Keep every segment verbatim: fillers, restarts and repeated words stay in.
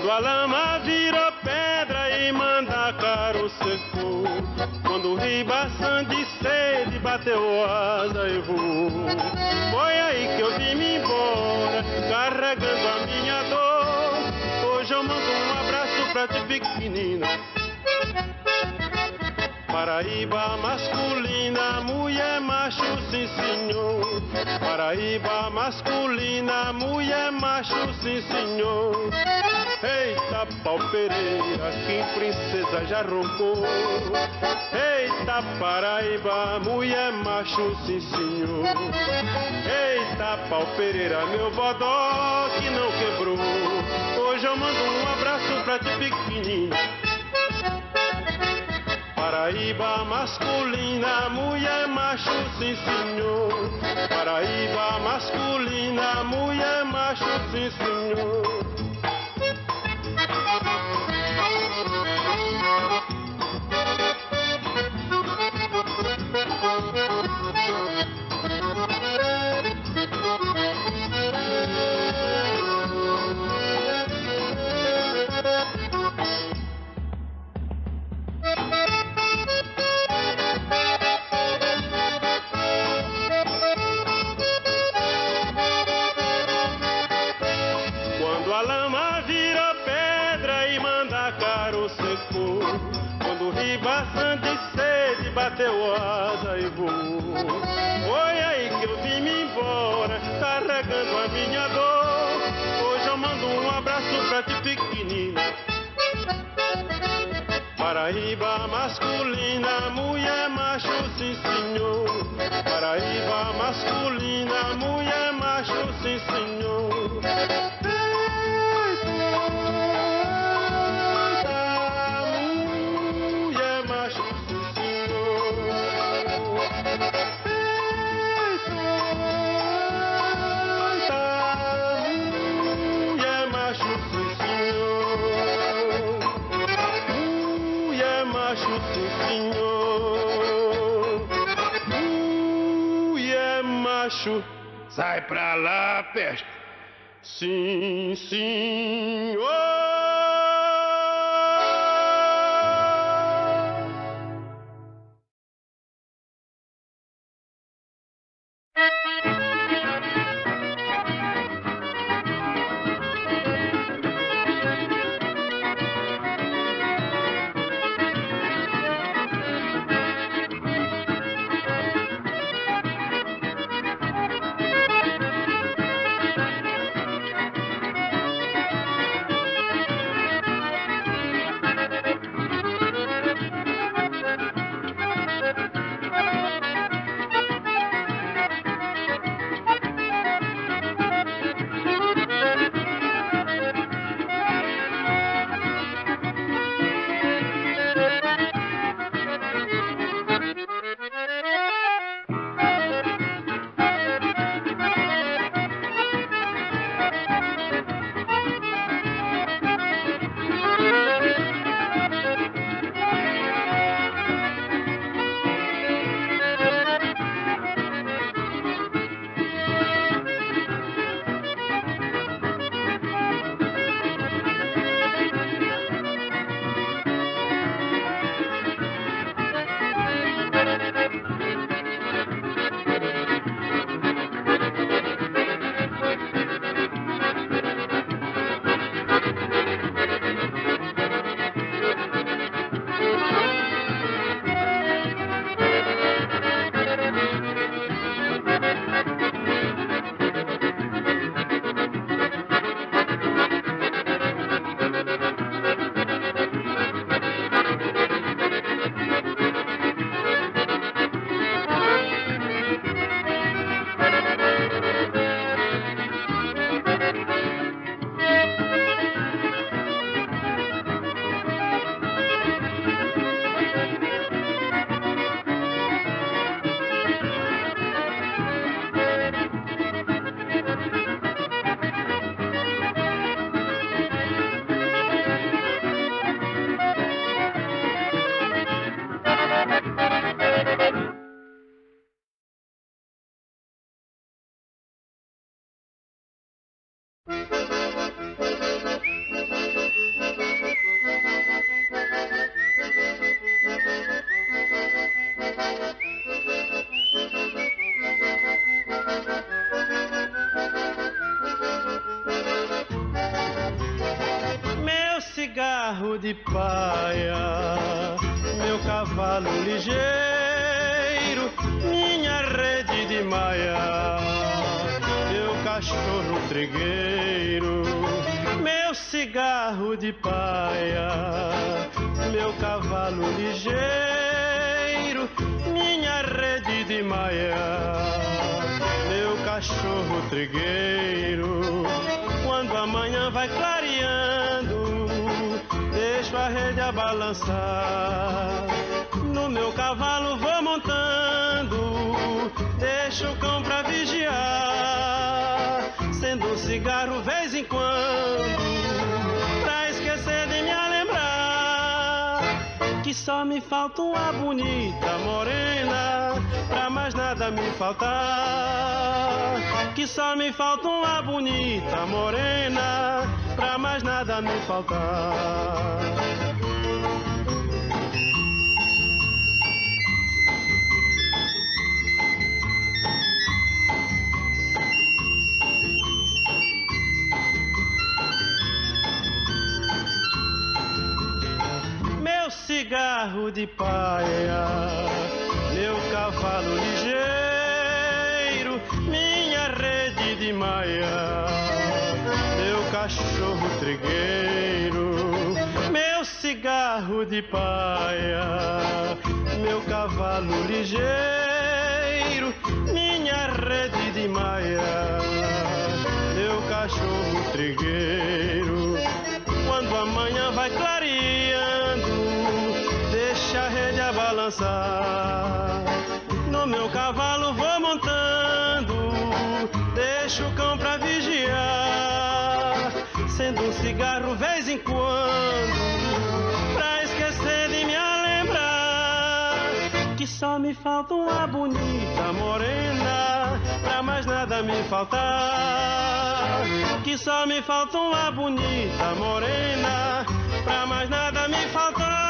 Quando a lama virou pedra e mandacaru secou, quando o ribação de sede bateu asa e voou, foi aí que eu vim-me embora, carregando a minha dor. Hoje eu mando um abraço pra ti, pequenina. Paraíba masculina, mulher macho, sim senhor. Paraíba masculina, mulher macho, sim senhor. Eita pau Pereira, que princesa já roncou. Eita Paraíba, mulher macho, sim senhor. Eita pau Pereira, meu bodó que não quebrou. Hoje eu mando um abraço pra ti, pequenina. Paraíba masculina, mulher macho, sim senhor. Paraíba masculina, mulher macho, sim senhor. Bateu asa e voou. Foi aí que eu vim-me embora, carregando a minha dor. Hoje eu mando um abraço pra ti, pequenina. Paraíba masculina, mulher macho, sim senhor. Paraíba masculina, mulher macho, sim senhor. Sai pra lá, peste. Sim, senhor. cigarro de paia, meu cavalo ligeiro, minha rede de maia, meu cachorro trigueiro, meu cigarro de paia, meu cavalo ligeiro, minha rede de maia, meu cachorro trigueiro. Quando a manhã vai clareando, deixo a rede a balançar. No meu cavalo vou montando, deixo o cão pra vigiar. Acendo um cigarro vez em quando, pra esquecer de me lembrar que só me falta uma bonita morena, pra mais nada me faltar. Que só me falta uma bonita morena, pra mais nada me faltar. Meu cigarro de paia, meu cavalo ligeiro, minha rede de maia, meu cachorro trigueiro, meu cigarro de paia, meu cavalo ligeiro, minha rede de maia, meu cachorro trigueiro. Quando a manhã vai clareando, deixa a rede a balançar. No meu cavalo vou montando, deixo o cão pra vigiar. Acendo um cigarro vez em quando, pra esquecer de me lembrar que só me falta uma bonita morena, pra mais nada me faltar. Que só me falta uma bonita morena, pra mais nada me faltar.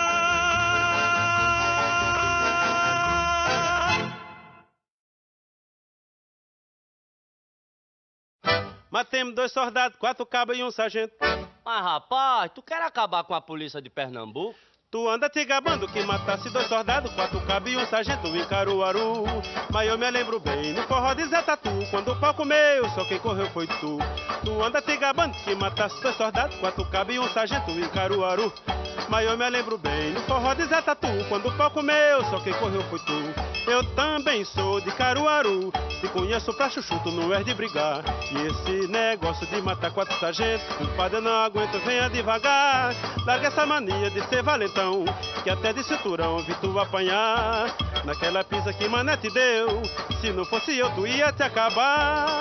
Matemos dois soldados, quatro cabos e um sargento. Mas rapaz, tu quer acabar com a polícia de Pernambuco? Tu anda te gabando que matasse dois soldados, quatro cabos e um sargento em Caruaru. Mas eu me lembro bem, no forró de Zé Tatu, quando o pau comeu, só quem correu foi tu. Tu anda te gabando que matasse dois soldados, quatro cabos e um sargento em Caruaru. Mas eu me lembro bem, no forró de Zé Tatu, quando o pau comeu, só quem correu foi tu. Eu também sou de Caruaru, te conheço pra chuchu, tu não és de brigar. E esse negócio de matar quatro sargentos, compadre, eu não aguento, venha devagar. Larga essa mania de ser valentão, que até de cinturão vi tu apanhar. Naquela pisa que mané te deu, se não fosse eu tu ia te acabar.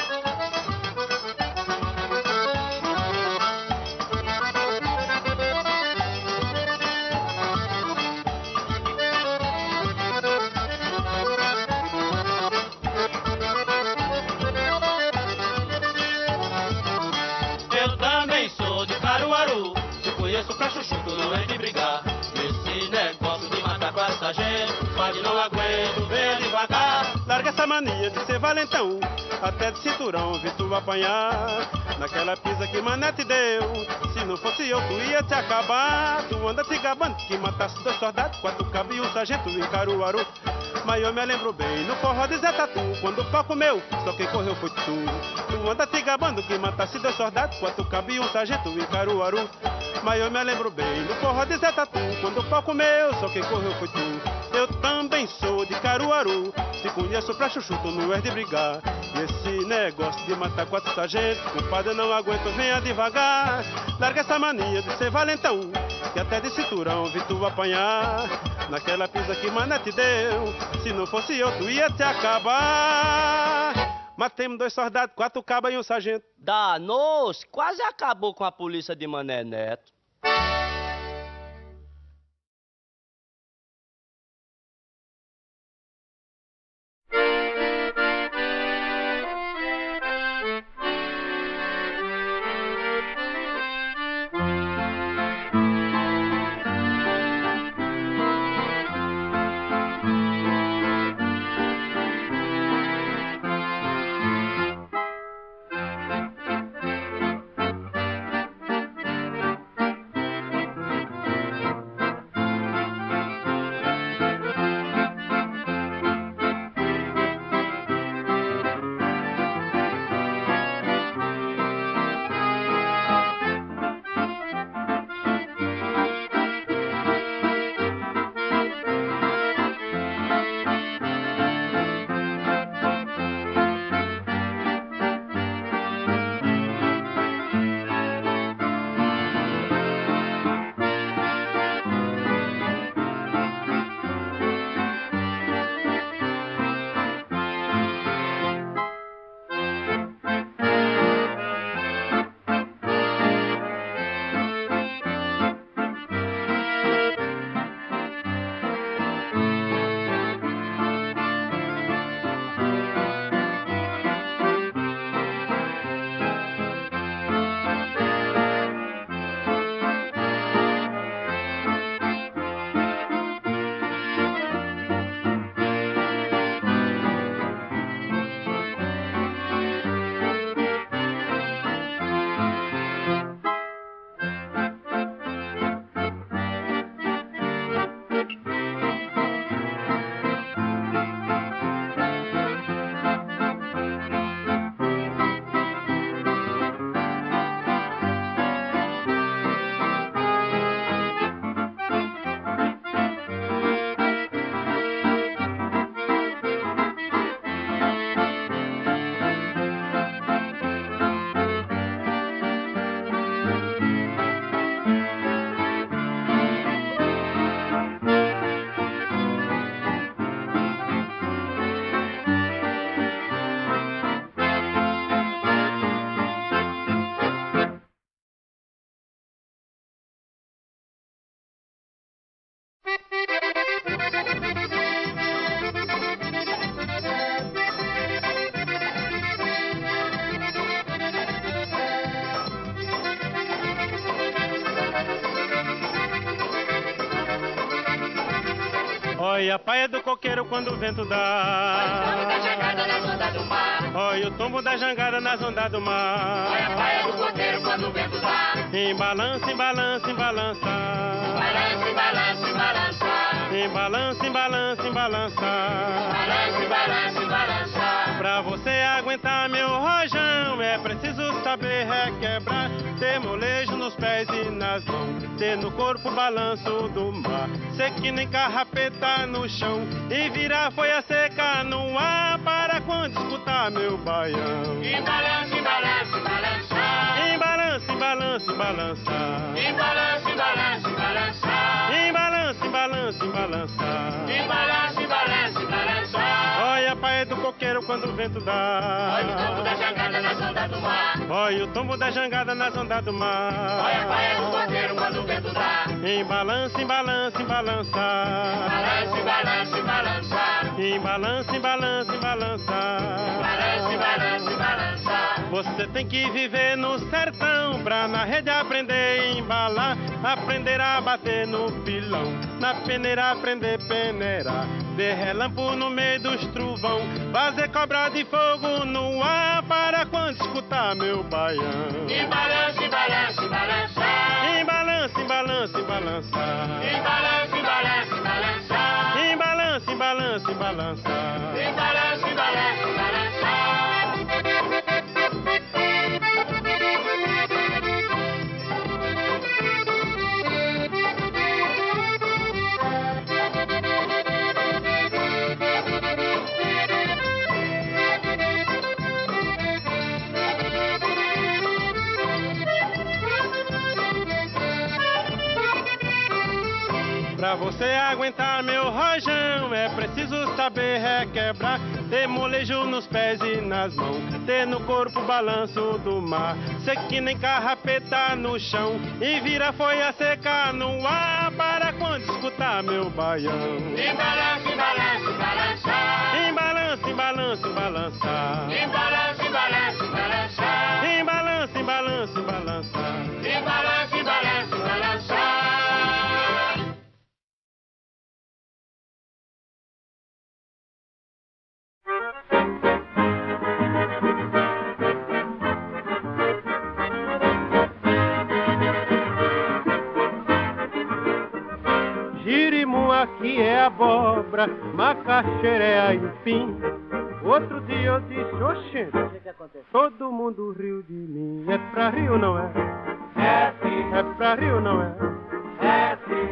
Eu também sou de Caruaru, te conheço pra chuchu, tu não é de brigar. Esse negócio de matar com essa gente, pode não aguento, venha devagar. Larga essa mania de ser valentão, até de cinturão vi tu apanhar. Naquela pisa que mané te deu, se não fosse eu tu ia te acabar. Tu anda te gabando que matasse dois soldados, quatro cabos e um sargento em Caruaru. Mas eu me lembro bem, no forró de Zé Tatu, quando o pau comeu, só quem correu foi tu. Tu anda te gabando que matasse dois soldados, quatro cabos e um sargento em Caruaru. Mas eu me lembro bem, no forró de Zé Tatu, quando o pau comeu, só quem correu foi tu. Eu também sou de Caruaru, te conheço pra chuchu, tu não és de brigar. E esse negócio de matar quatro sargentos, compadre, eu não aguento, venha devagar. Larga essa mania de ser valentão, que até de cinturão vi tu apanhar. Naquela pisa que mané te deu, se não fosse eu tu ia te acabar. Matemos dois soldados, quatro cabas e um sargento. Danou-se, quase acabou com a polícia de Mané Neto. Olha a paia do coqueiro quando o vento dá. Olha o tombo da jangada nas ondas do mar. Olha o tombo da jangada nas ondas do mar. Olha a paia do coqueiro quando o vento dá. Em balança, em balança, em balança. Balança, balança, balança. Em balança, em balança, em balança. Balança, balança, balança. Pra você aguentar meu rojão é preciso saber requebrar, ter molejo nos pés e nas mãos, ter no corpo o balanço do mar, ser que nem carrapeta no chão e virar folha seca no ar para quando escutar meu baião. Em balança, em balança, balança. Em balança, em balança, em balança. Em balança, em balança, balança. Em balança, em balança, em balança. Em balança, em balança, balança. Olha a paia do coqueiro quando o vento dá. Olha o tombo da jangada nas ondas do mar. Olha o tombo da jangada nas ondas do mar. Olha a paia do coqueiro quando o vento dá. Em balança, em balança, em balança. Balança, balança, balança. Em balança, em balança, em balança. Balança, balança, balança. Você tem que viver no sertão pra na rede aprender a embalar, aprender a bater no pilão, na peneira aprender a peneirar, ver relâmpago no meio dos trovão, fazer cobra de fogo no ar para quando escutar meu baião. Em balança, em balança, balança. Em balança, em balança, em balança. Em balança, em balança, balança. Em balança, em balança, em balança. Em balança, em balança, balança. Pra você aguentar meu rojão é preciso saber requebrar, ter molejo nos pés e nas mãos, ter no corpo o balanço do mar, ser que nem carrapeta no chão e vira folha seca no ar para quando escutar meu baião. Em balança, em balança, balança. Em balança, em balança, em balança. Em balança, em balança, balança. Em balança, em balança, em balança. Em balança, em balança, balança. Jirimu aqui é abóbora, macaxeira é aipim. Outro dia eu disse, oxê, todo mundo riu de mim. É pra rir ou não é? É sim, É pra rir ou não é? é sim.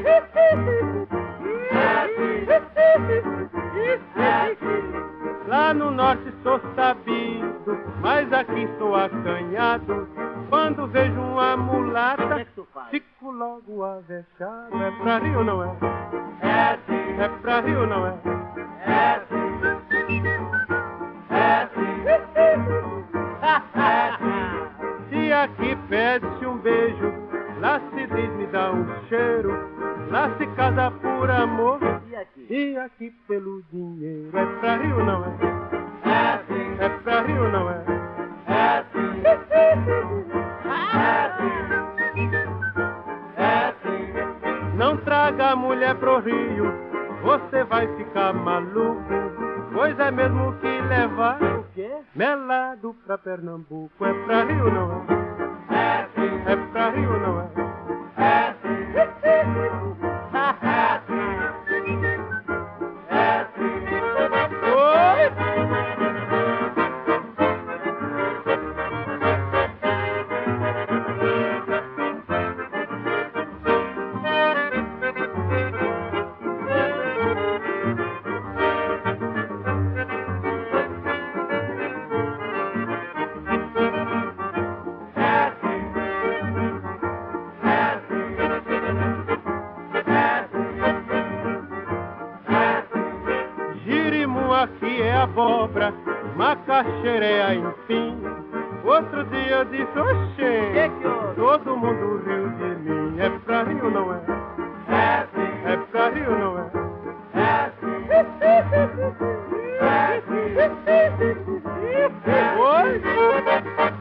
É sim, é sim. Lá no norte sou sabido, mas aqui sou acanhado. Quando vejo uma mulata, fico logo avexado. É pra rir ou não é? É sim, É pra rir ou não é? é sim. É sim. É sim. Se aqui pede-se um beijo, lá se diz me dá um cheiro, lá se casa por amor, E aqui? e aqui pelo dinheiro. É pra rir ou não é? É sim, É pra rir ou não é? é sim. É sim. É sim. Não traga a mulher pro Rio, você vai ficar maluco, pois é mesmo que levar O quê? melado pra Pernambuco. É pra rir ou não é? É sim, É pra rir ou não é? é sim. É sim. É sim. Oi! Aqui é abóbora, macaxeira é aipim. Outro dia eu disse, oxê, Que que houve? todo mundo riu de mim. É pra rir ou não é? É sim, É pra rir ou não é? é sim. É sim. Oi?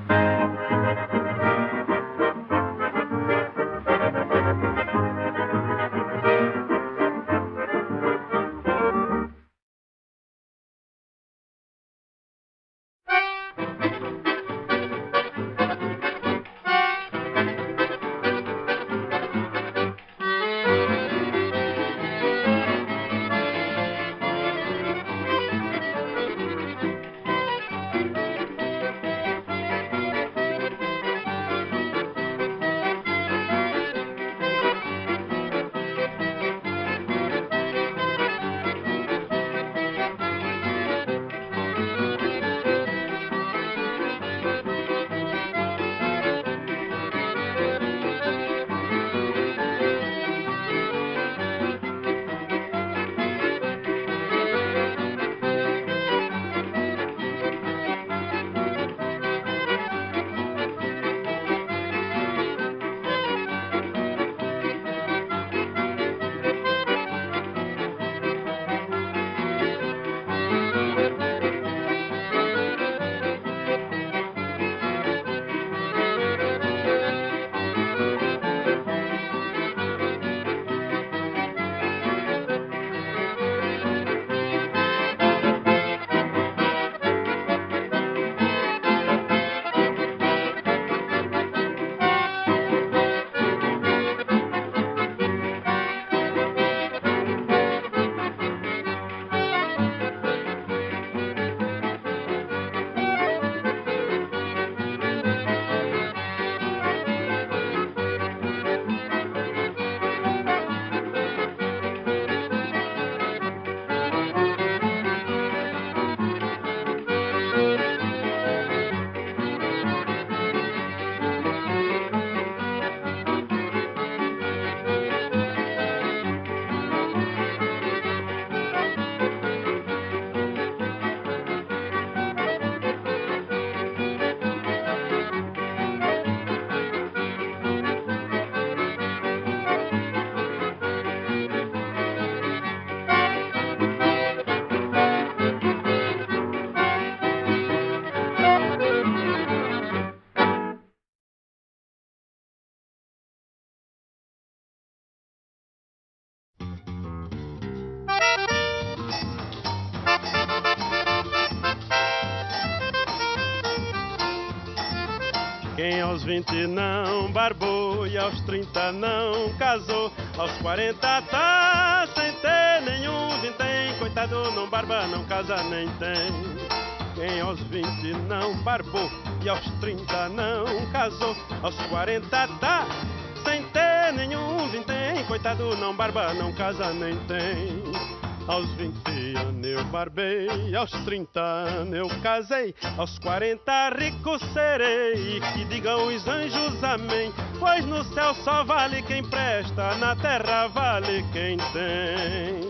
Quem aos vinte não barbou e aos trinta não casou, aos quarenta tá sem ter nenhum vintém. Coitado, não barba, não casa, nem tem. Quem aos vinte não barbou e aos trinta não casou, aos quarenta tá sem ter nenhum vintém. Coitado, não barba, não casa, nem tem. Aos vinte anos eu barbei, aos trinta anos eu casei, aos quarenta rico serei, e que digam os anjos amém, pois no céu só vale quem presta, na terra vale quem tem.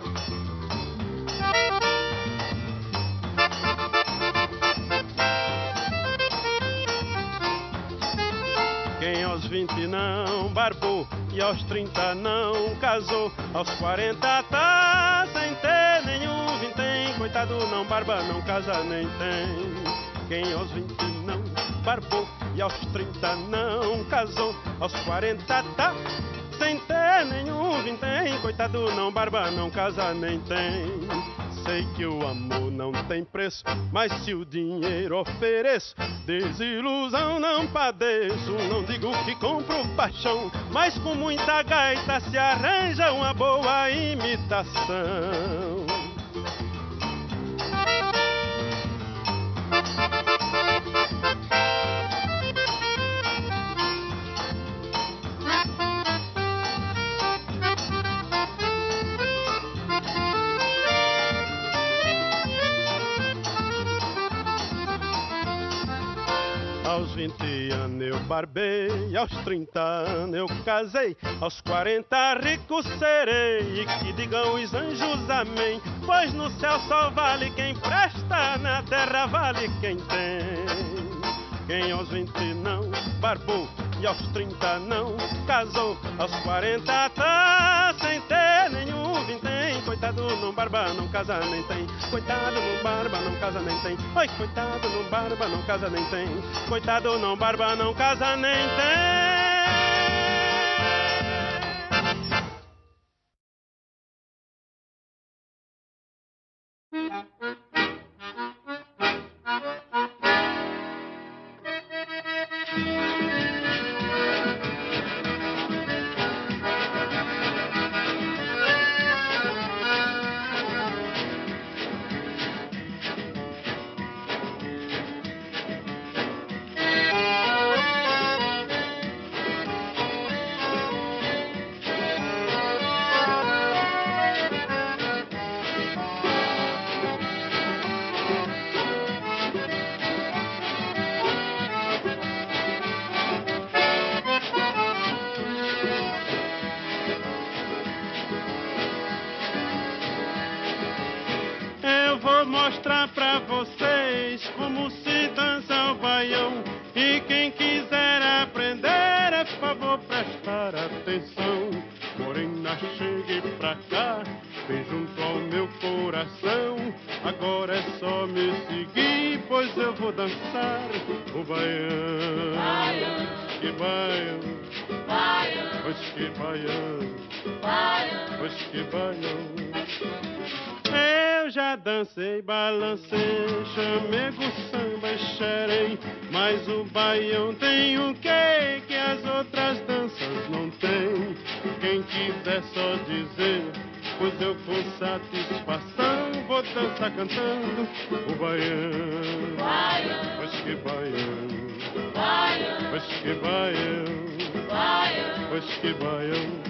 Quem aos vinte não barbou e aos trinta não casou, aos quarenta tá sem ter nenhum vintém. Coitado, não barba, não casa, nem tem. Quem aos vinte não barbou e aos trinta não casou, aos quarenta tá sem ter nenhum vintém. Coitado, não barba, não casa, nem tem. Sei que o amor não tem preço, mas se o dinheiro ofereço, desilusão não padeço. Não digo que compro paixão, mas com muita gaita se arranja uma boa imitação. Aos vinte anos eu barbei, aos trinta anos eu casei, aos quarenta rico serei, e que digam os anjos amém, pois no céu só vale quem presta, na terra vale quem tem. Quem aos vinte não barbou e aos trinta não casou, aos quarenta tá sem ter nenhum vintém. Coitado, não barba, não casa, nem tem. Coitado, não barba, não casa, nem tem. Oi, coitado, não barba, não casa, nem tem. Coitado, não barba, não casa, nem tem. Mostrar pra vocês como se dança o baião, e quem quiser aprender é favor prestar atenção. Morena, chegue pra cá, vem junto ao meu coração. Agora é só me seguir, pois eu vou dançar o baião. Baião, que baião, baião, pois que baião, baião, pois que baião. Eu já dancei, balancei, chamego, samba e xerei, mas o baião tem o quê que as outras danças não têm? Quem quiser só dizer, pois eu com satisfação vou dançar cantando o baião. Baião, pois que baião, baião, pois que baião, baião, pois que baião.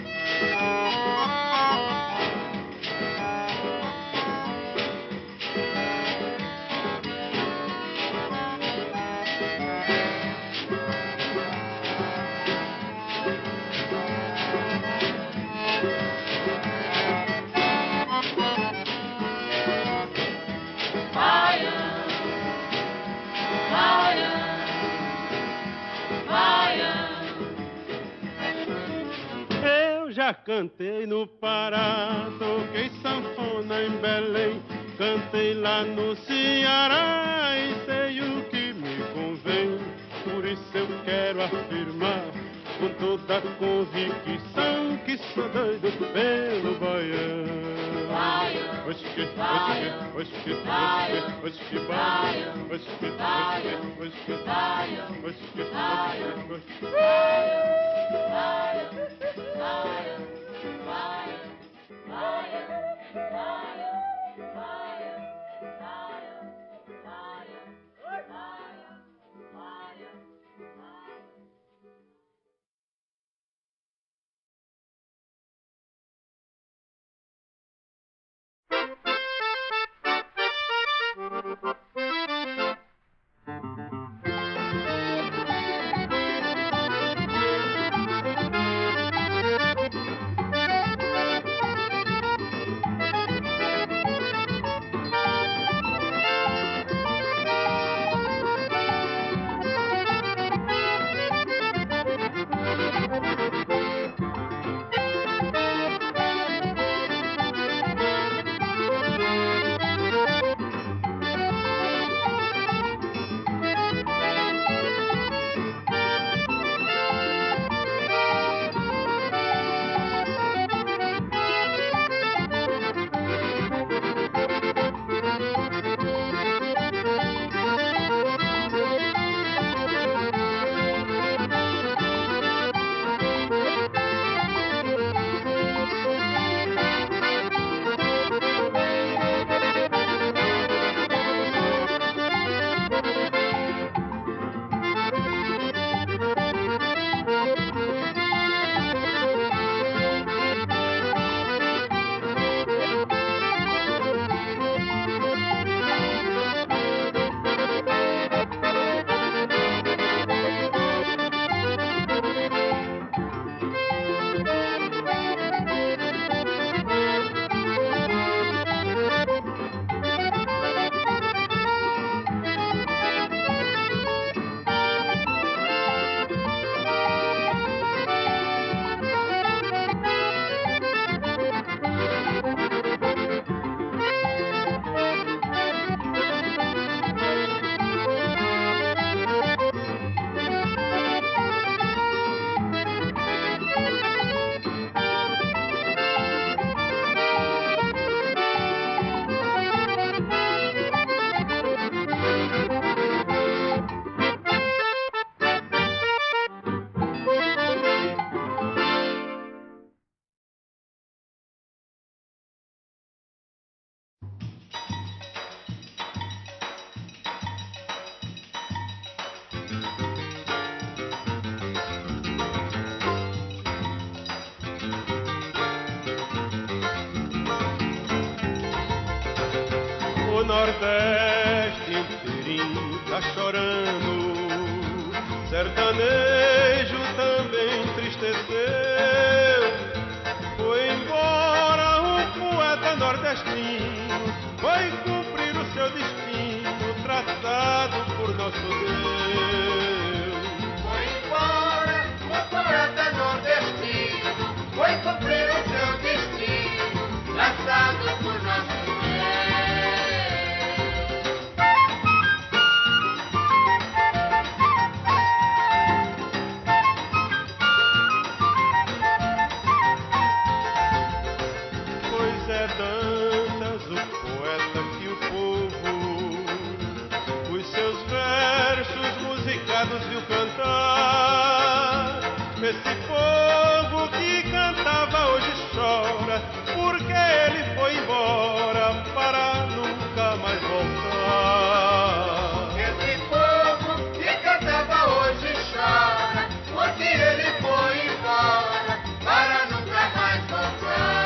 Já cantei no Pará, toquei sanfona em Belém, cantei lá no Ceará e sei o que me convém. Por isso eu quero afirmar com toda a convicção que sou doido pelo baião. Oxi, oxi, oxi, oxi, oxi, baião. Oxi, oxi, oxi, oxi, oxi, oxi. O Nordeste inteirinho tá chorando, sertanejo também entristeceu. Foi embora um poeta nordestino, foi cumprir o seu destino, traçado por nosso Deus. Foi embora um poeta nordestino, foi cumprir o seu destino, traçado por nosso Deus. Dantas, o poeta que o povo, os seus versos musicados viu cantar. Esse povo que cantava hoje chora, porque ele foi embora para nunca mais voltar. Esse povo que cantava hoje chora, porque ele foi embora para nunca mais voltar.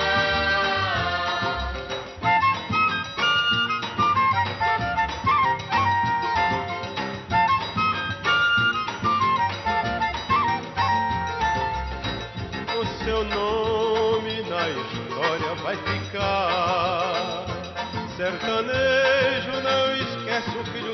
Seu nome na história vai ficar. Sertanejo não esquece o filho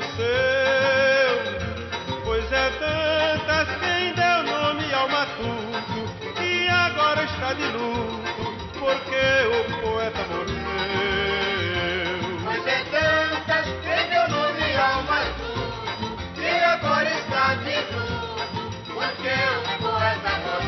seu, pois é tantas quem deu nome ao matuto, que agora está de luto, porque o poeta morreu. Pois é tantas quem deu nome ao matuto, que agora está de luto, porque o poeta morreu.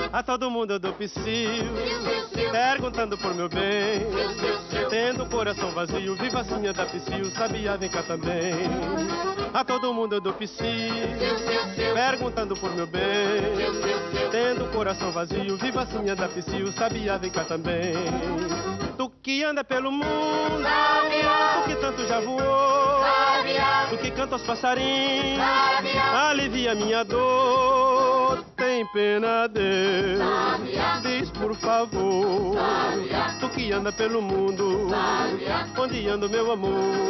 A todo mundo eu dou psiu, perguntando por meu bem. Tendo o coração vazio, vivacinha da psiu, sabia, vem cá também. A todo mundo eu dou psiu, perguntando por meu bem. Tendo o coração vazio, vivacinha da psiu, sabia, vem cá também. Tu que anda pelo mundo, tu que tanto já voou, tu que canta aos passarinhos, alivia minha dor. Tem pena, Deus, diz por favor, tu que anda pelo mundo, onde anda o meu amor?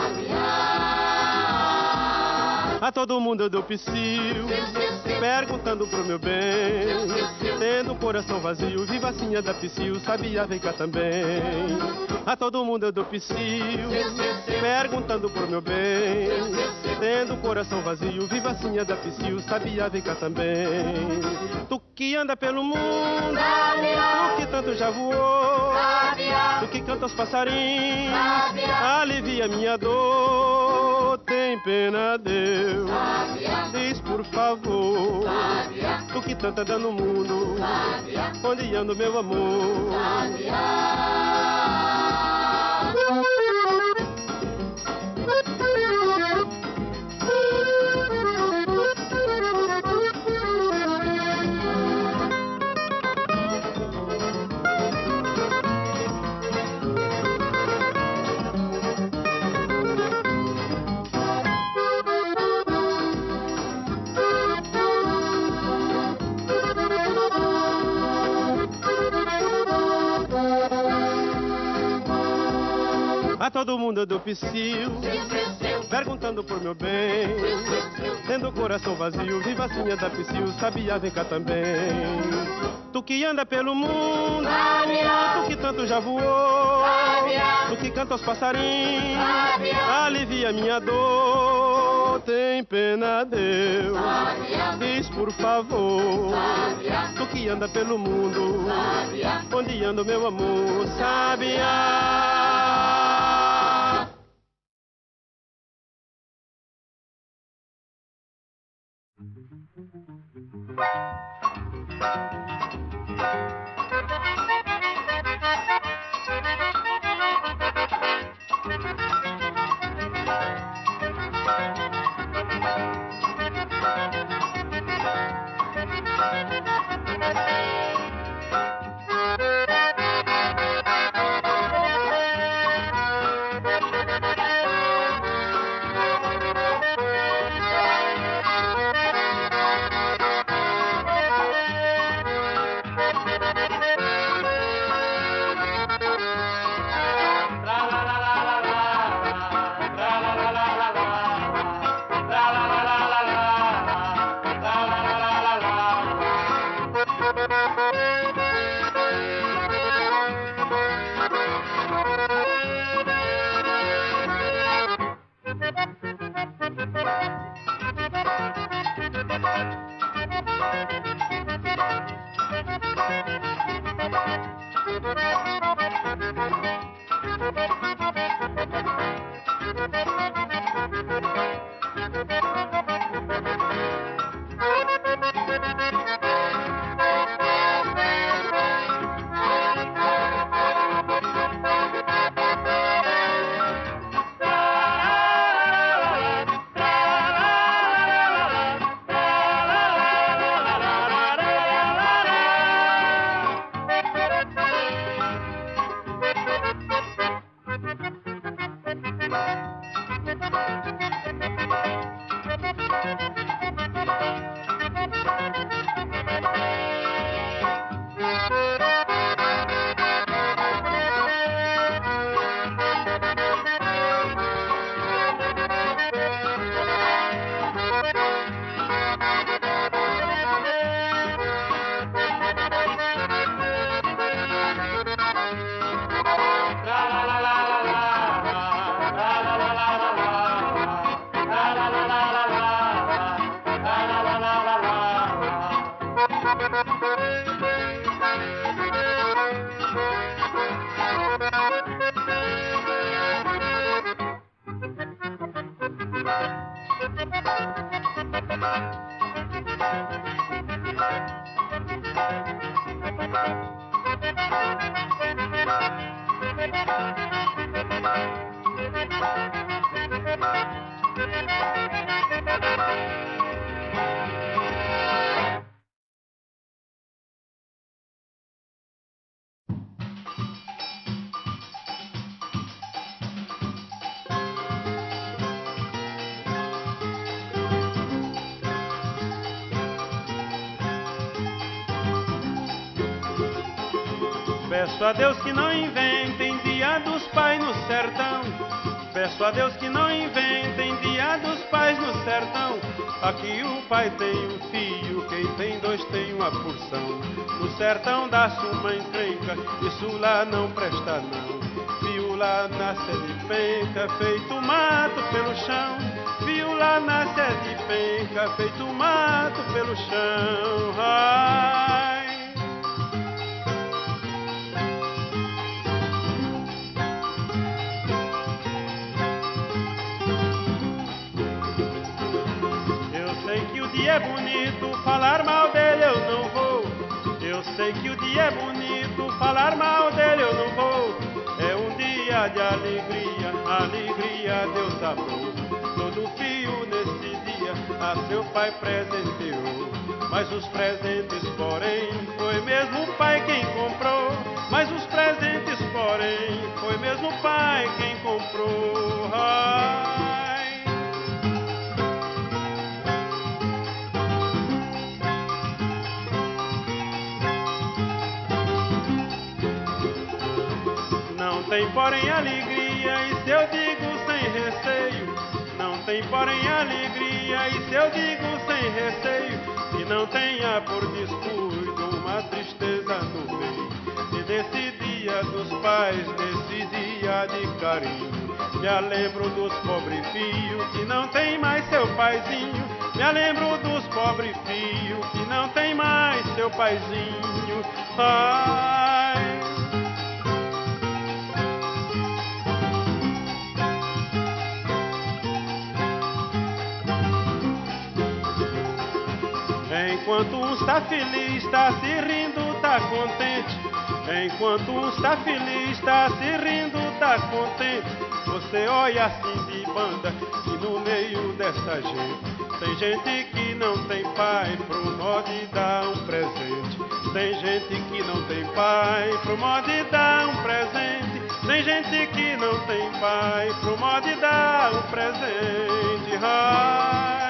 A todo mundo eu dou psiu, perguntando pro meu bem. Tendo o coração vazio, vivacinha da psiu, sabia, vem cá também. A todo mundo eu dou psiu, perguntando pro meu bem. Tendo o coração vazio, vivacinha da psiu, sabia, vem cá também. Tu que anda pelo mundo, tu que tanto já voou, tu que canta aos passarinhos, alivia minha dor. Tem pena, Deus, diz por favor, tu que tanto anda no mundo, onde anda o meu amor? A todo mundo eu dou psiu, perguntando por meu bem. Tendo o coração vazio, vivacinha da psiu, sabia, vem cá também. Tu que anda pelo mundo, tu que tanto já voou, tu que canta aos passarinhos, alivia minha dor. Tem pena, Deus, diz por favor, tu que anda pelo mundo, onde anda o meu amor? Sabiá. Peço a Deus que não inventem dia dos pais no sertão. Peço a Deus que não inventem dia dos pais no sertão. Aqui o pai tem um filho, quem tem dois tem uma porção. No sertão dá-se uma encrenca, isso lá não presta não. Viu lá nasce de penca, feito mato pelo chão. Viu lá nasce de penca, feito mato pelo chão. Ai. É bonito, falar mal dele eu não vou. Eu sei que o dia é bonito, falar mal dele eu não vou. É um dia de alegria, alegria Deus amou. Todo filho nesse dia a seu pai presenteou. Mas os presentes, porém, foi mesmo o pai quem comprou. Mas os presentes, porém, foi mesmo o pai quem comprou. Ai. Não tem porém alegria, e se eu digo sem receio. Não tem porém alegria, e se eu digo sem receio. E não tenha por descuido uma tristeza no meio. E desse dia dos pais, desse dia de carinho, me lembro dos pobres filhos que não tem mais seu paizinho. Me lembro dos pobres filhos que não tem mais seu paizinho. Ai. Enquanto um está feliz, está se rindo, está contente. Enquanto um está feliz, está se rindo, está contente. Você olha assim de banda e no meio dessa gente tem gente que não tem pai pro modo de dar um presente. Tem gente que não tem pai pro modo de dar um presente. Tem gente que não tem pai pro modo de dar um presente. Ai.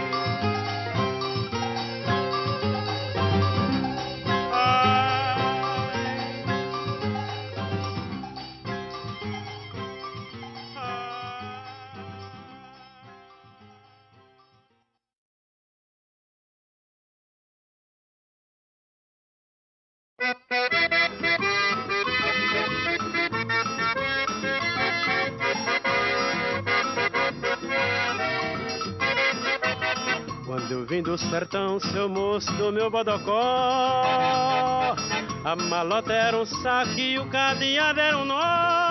Quando eu vim do sertão, seu moço do meu bodocó, a malota era um saco e o cadeado era um nó.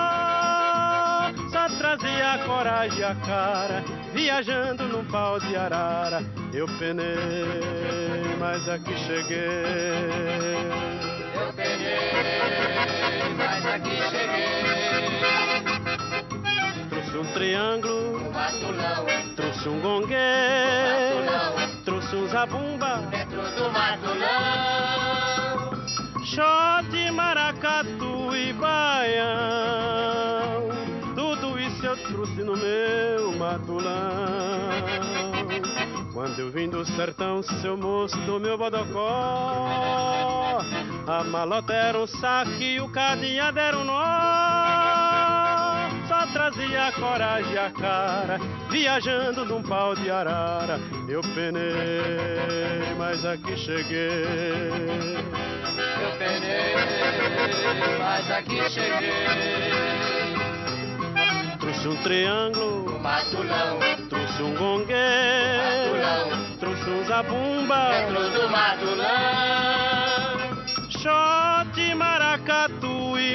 Só trazia a coragem e a cara, viajando num pau de arara. Eu penei, mas aqui cheguei. Eu penei, mas aqui cheguei. Trouxe um triângulo, Um matulão, trouxe um gongue, trouxe um zabumba, dentro do matulão. xote, maracatu e baião. Tudo isso eu trouxe no meu matulão. Quando eu vim do sertão, seu moço do meu bodocó, a malota era um saco e o cadeado era um nó. Só trazia a coragem e a cara, viajando num pau de arara. Eu penei, mas aqui cheguei. Eu penei, mas aqui cheguei. Trouxe um triângulo, Um matulão, trouxe um gongue, matulão, trouxe um zabumba, dentro do matulão. xote, maracatu e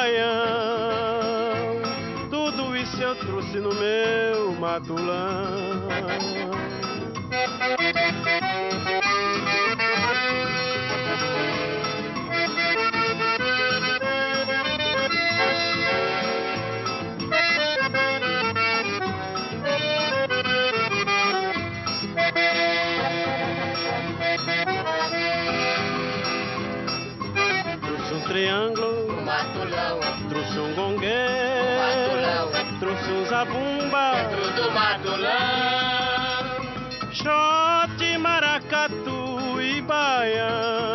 baião. Tudo isso eu trouxe no meu matulão. triângulo, o matulão, trouxe um gongue, o matulão, trouxe um zabumba, dentro do matulão. Xote, maracatu e baião,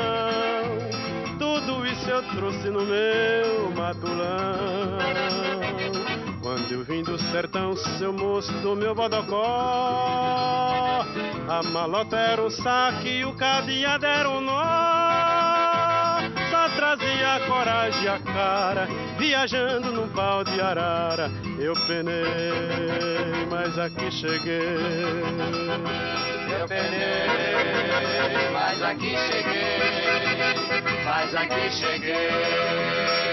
tudo isso eu trouxe no meu matulão. Quando eu vim do sertão, seu moço do meu bodocó, a malota era o saque e o cadeado era o nó. Só trazia a coragem e a cara, viajando num pau de arara. Eu penei, mas aqui cheguei. Eu penei, mas aqui cheguei, mas aqui cheguei.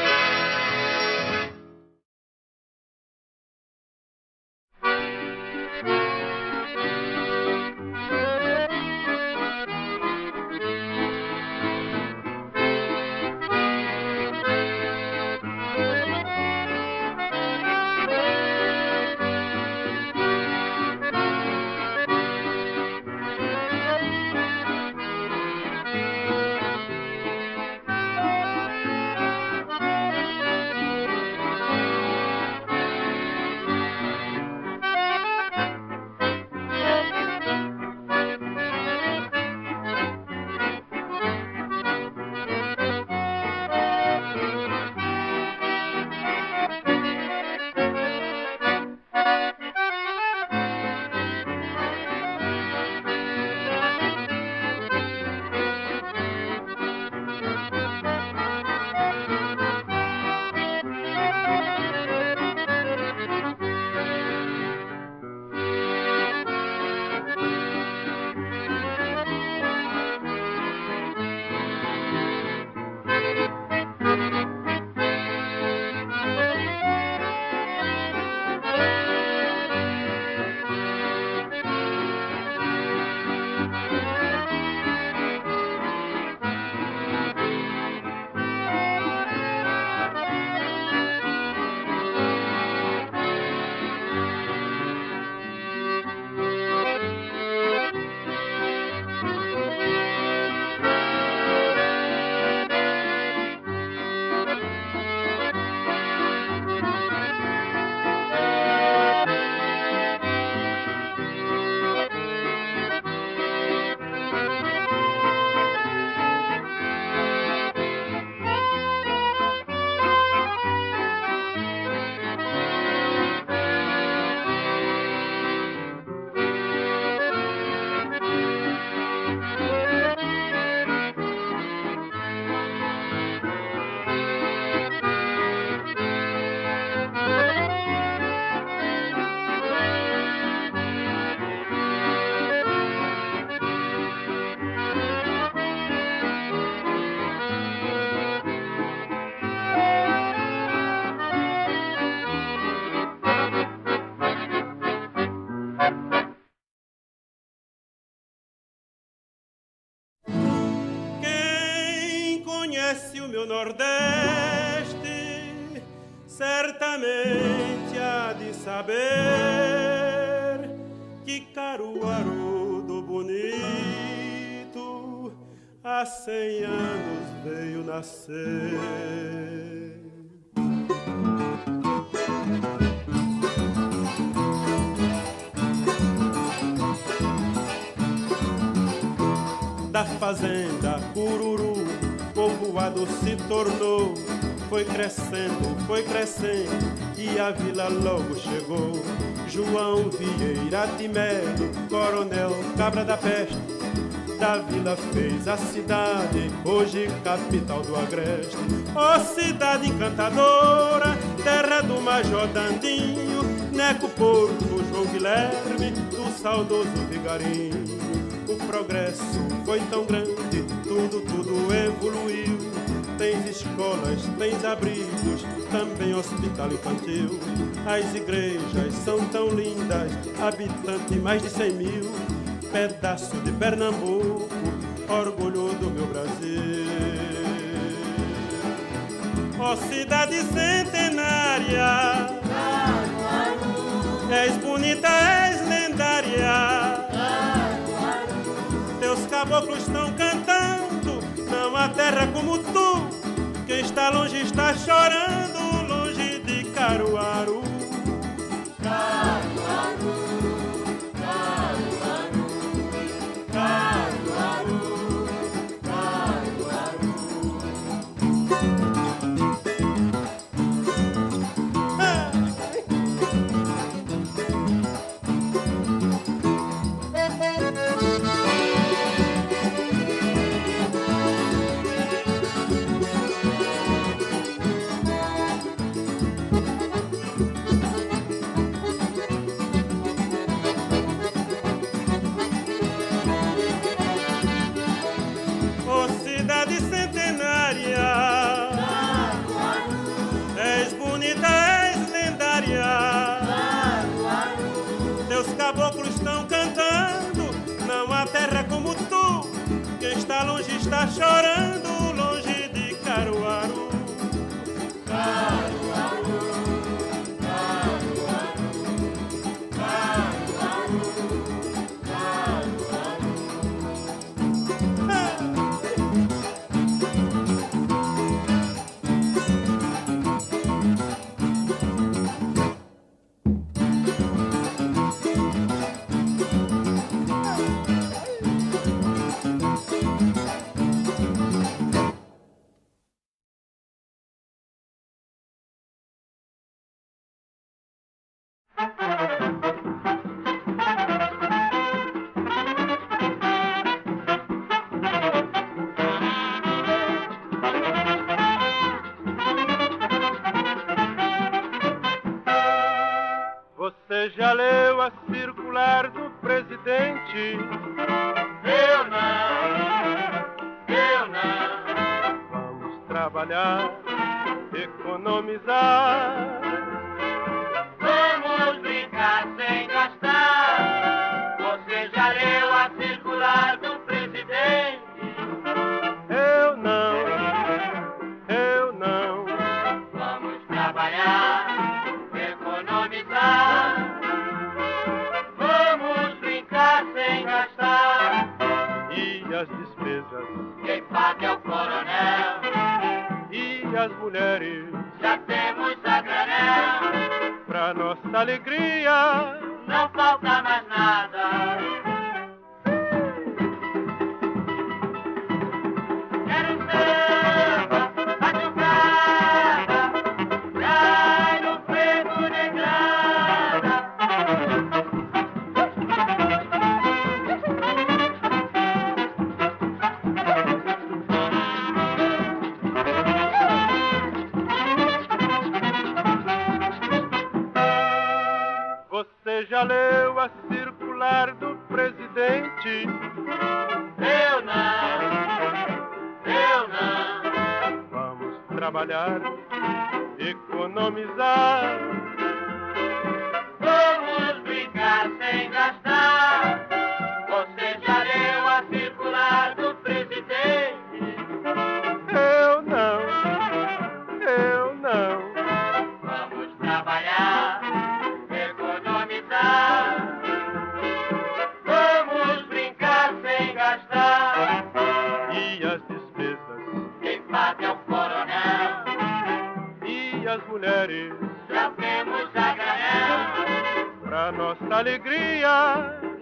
do Nordeste certamente há de saber que Caruaru do Bonito há cem anos veio nascer. Da fazenda Cururu, povoado se tornou. Foi crescendo, foi crescendo, e a vila logo chegou. João Vieira de Melo, coronel Cabra da Peste, da vila fez a cidade, hoje capital do Agreste. Ó cidade encantadora, terra do Major Dandinho, Neco Porto, João Guilherme, do saudoso Vigarinho. O progresso foi tão grande, tudo, tudo evoluiu. Tens escolas, tens abrigos, também hospital infantil. As igrejas são tão lindas, habitantes mais de cem mil. Pedaço de Pernambuco, orgulho do meu Brasil. Ó cidade centenária, és bonita, és lendária. Teus caboclos estão cantando, não há terra como tu. Quem está longe está chorando, longe de Caruaru. Caruaru, Caruaru, Caruaru, Caruaru. Ô cidade centenária, és bonita, és lendária. Teus caboclos estão cantando, não há terra como tu. Quem está longe está chorando, longe de Caruaru. Caruaru, Caruaru, Caruaru, Você já leu a circular do presidente? eu não, eu não. Vamos trabalhar, economizar. Vamos brincar sem gastar. Você já leu a circular do presidente? Eu não, eu não. Vamos trabalhar, economizar. Vamos brincar sem gastar. E as despesas, Quem paga é o coronel. e as mulheres, Já temos a granel. pra nossa alegria. Não falta mais nada. Quero samba, batucada, galho preto negrada. Você já leu a circular do presidente? Eu não, eu não. Vamos trabalhar, economizar. Vamos brincar sem gastar. Você já leu a circular do presidente? Eu não, eu não. Vamos trabalhar, economizar. Vamos brincar sem gastar. E as despesas, Quem paga é o coronel. e as mulheres, Já temos a granel. pra nossa alegria.